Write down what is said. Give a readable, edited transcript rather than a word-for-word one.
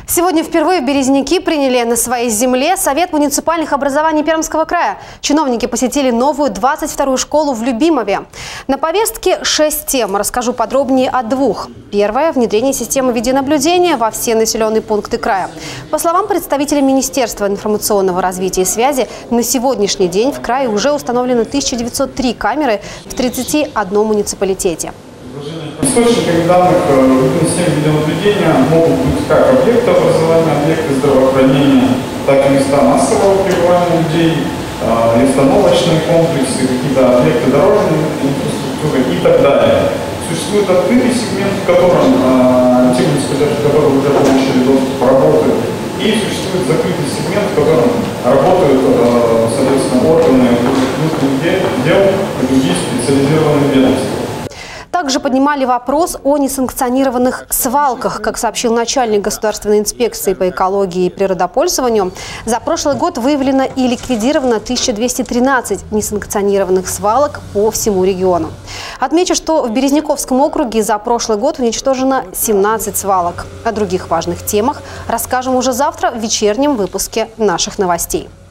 Сегодня впервые в Березники приняли на своей земле Совет муниципальных образований Пермского края. Чиновники посетили новую 22-ю школу в Любимове. На повестке 6 тем. Расскажу подробнее о 2. Первое – внедрение системы видеонаблюдения во все населенные пункты края. По словам представителя Министерства информационного развития и связи, на сегодняшний день в крае уже установлено 1903 камеры в 31 муниципалитете. Источниками данных системы видеонаблюдения могут быть как объекты образования, объекты здравоохранения, так и места массового пребывания людей, остановочные комплексы, какие-то объекты дорожной инфраструктуры и так далее. Существует открытый сегмент, в котором те муниципалитеты, которые уже получили доступ, работают, и существует закрытый сегмент, в котором работают, соответственно, органы внутренних дел и другие специализированные ведомства. Также поднимали вопрос о несанкционированных свалках. Как сообщил начальник Государственной инспекции по экологии и природопользованию, за прошлый год выявлено и ликвидировано 1213 несанкционированных свалок по всему региону. Отмечу, что в Березниковском округе за прошлый год уничтожено 17 свалок. О других важных темах расскажем уже завтра в вечернем выпуске наших новостей.